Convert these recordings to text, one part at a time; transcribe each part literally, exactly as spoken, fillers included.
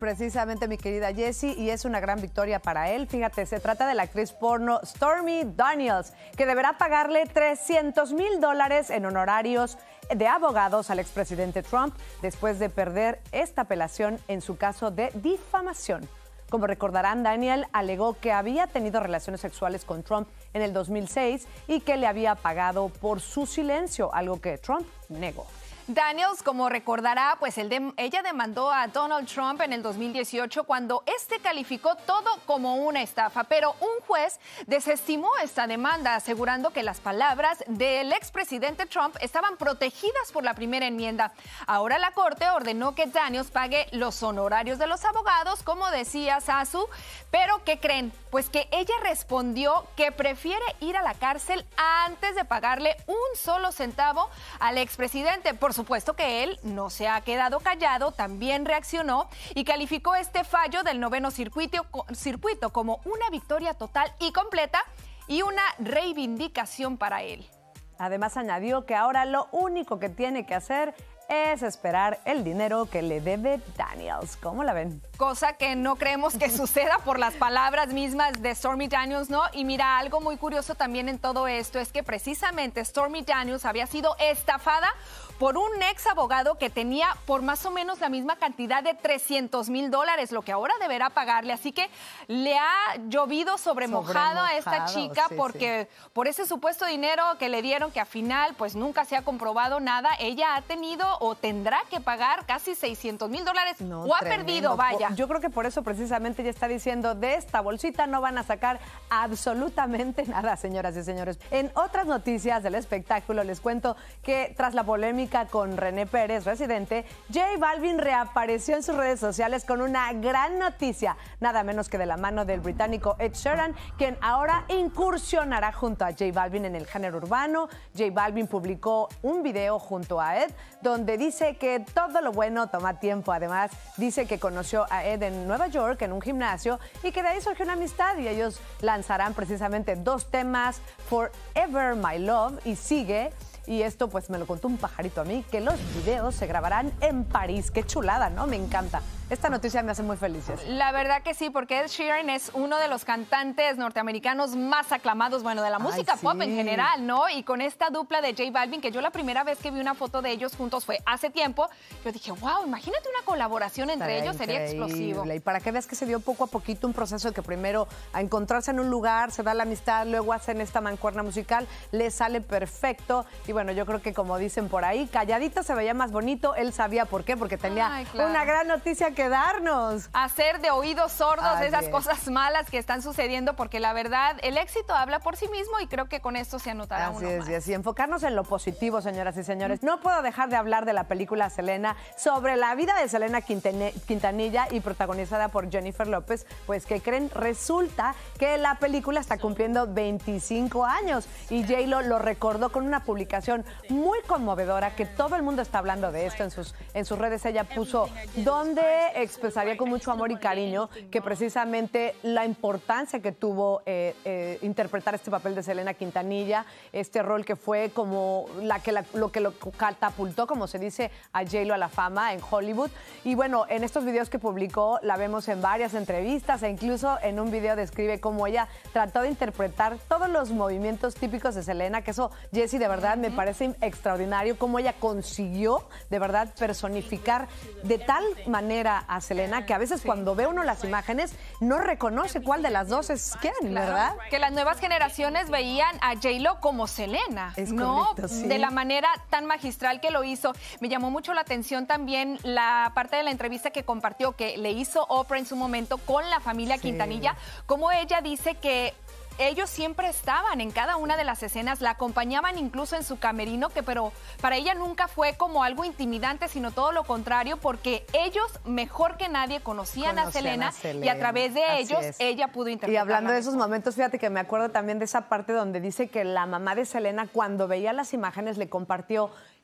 Precisamente, mi querida Jessie, y es una gran victoria para él. Fíjate, se trata de la actriz porno Stormy Daniels, que deberá pagarle trescientos mil dólares en honorarios de abogados al expresidente Trump después de perder esta apelación en su caso de difamación. Como recordarán, Daniel alegó que había tenido relaciones sexuales con Trump en el dos mil seis y que le había pagado por su silencio, algo que Trump negó. Daniels, como recordará, pues el de, ella demandó a Donald Trump en el dos mil dieciocho cuando este calificó todo como una estafa, pero un juez desestimó esta demanda asegurando que las palabras del expresidente Trump estaban protegidas por la primera enmienda. Ahora la corte ordenó que Daniels pague los honorarios de los abogados, como decía Sasu, pero ¿qué creen? Pues que ella respondió que prefiere ir a la cárcel antes de pagarle un solo centavo al expresidente. Por supuesto que él no se ha quedado callado, también reaccionó y calificó este fallo del noveno circuito, circuito como una victoria total y completa y una reivindicación para él. Además añadió que ahora lo único que tiene que hacer es esperar el dinero que le debe Daniels. ¿Cómo la ven? Cosa que no creemos que suceda por las palabras mismas de Stormy Daniels, ¿no? Y mira, algo muy curioso también en todo esto es que precisamente Stormy Daniels había sido estafada por un ex abogado que tenía por más o menos la misma cantidad de trescientos mil dólares, lo que ahora deberá pagarle. Así que le ha llovido sobre mojado a esta chica sí, porque sí. por ese supuesto dinero que le dieron, que al final pues nunca se ha comprobado nada, ella ha tenido o tendrá que pagar casi seiscientos mil dólares no, o ha tremendo. perdido, vaya. Yo creo que por eso precisamente ella está diciendo, de esta bolsita no van a sacar absolutamente nada, señoras y señores. En otras noticias del espectáculo les cuento que tras la polémica con René Pérez, Residente, J Balvin reapareció en sus redes sociales con una gran noticia, nada menos que de la mano del británico Ed Sheeran, quien ahora incursionará junto a J Balvin en el género urbano. J Balvin publicó un video junto a Ed, donde dice que todo lo bueno toma tiempo. Además, dice que conoció a Ed en Nueva York, en un gimnasio, y que de ahí surgió una amistad, y ellos lanzarán precisamente dos temas, Forever My Love y Sigue. Y esto pues me lo contó un pajarito a mí, que los videos se grabarán en París. Qué chulada, ¿no? Me encanta. Esta noticia me hace muy feliz. La verdad que sí, porque Ed Sheeran es uno de los cantantes norteamericanos más aclamados, bueno, de la música Ay, pop sí. en general, ¿no? Y con esta dupla de J Balvin, que yo la primera vez que vi una foto de ellos juntos fue hace tiempo, yo dije, wow, imagínate una colaboración entre Estaría ellos, increíble. Sería explosivo. Y para que veas que se dio poco a poquito un proceso de que primero a encontrarse en un lugar, se da la amistad, luego hacen esta mancuerna musical, les sale perfecto. Y bueno, yo creo que como dicen por ahí, calladito se veía más bonito. Él sabía por qué, porque tenía Ay, claro. una gran noticia que darnos. Hacer de oídos sordos Así esas es. cosas malas que están sucediendo, porque la verdad, el éxito habla por sí mismo y creo que con esto se anotará Así uno es, más. Y así, enfocarnos en lo positivo, señoras y señores. No puedo dejar de hablar de la película Selena, sobre la vida de Selena Quintanilla y protagonizada por Jennifer López. Pues, ¿qué creen? Resulta que la película está cumpliendo veinticinco años y J-Lo lo recordó con una publicación muy conmovedora, que todo el mundo está hablando de esto en sus, en sus redes. Ella puso donde expresaría con mucho amor y cariño que precisamente la importancia que tuvo eh, eh, interpretar este papel de Selena Quintanilla, este rol que fue como la que la, lo que lo catapultó, como se dice, a J-Lo a la fama en Hollywood. Y bueno, en estos videos que publicó la vemos en varias entrevistas e incluso en un video describe cómo ella trató de interpretar todos los movimientos típicos de Selena, que eso, Jessie, de verdad me parece extraordinario cómo ella consiguió de verdad personificar de tal manera a Selena que a veces cuando ve uno las imágenes no reconoce cuál de las dos es quién, claro, ¿verdad? Que las nuevas generaciones veían a J-Lo como Selena, es ¿no? Correcto, sí. De la manera tan magistral que lo hizo. Me llamó mucho la atención también la parte de la entrevista que compartió, que le hizo Oprah en su momento con la familia sí. Quintanilla, como ella dice que ellos siempre estaban en cada una de las escenas, la acompañaban incluso en su camerino, que pero para ella nunca fue como algo intimidante, sino todo lo contrario, porque ellos mejor que nadie conocían, conocían a, Selena, a Selena y a través de Así ellos es. ella pudo interpretar. Y hablando de esos momentos, fíjate que me acuerdo también de esa parte donde dice que la mamá de Selena, cuando veía las imágenes, le compartió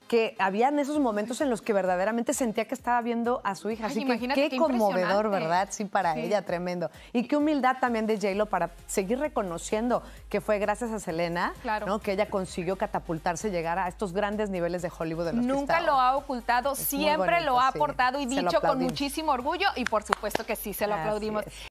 que habían esos momentos en los que verdaderamente sentía que estaba viendo a su hija. Ay, Así que imagínate, qué qué conmovedor, impresionante. ¿verdad? Sí, para Sí. ella, tremendo. Y qué humildad también de J-Lo para seguir reconociendo que fue gracias a Selena, Claro. ¿no? Que ella consiguió catapultarse, llegar a estos grandes niveles de Hollywood en los que Nunca está lo ahora. ha ocultado, Es muy siempre bonito, lo ha sí. aportado y Se lo dicho con aplaudimos. muchísimo orgullo y por supuesto que sí, se lo Así aplaudimos. es.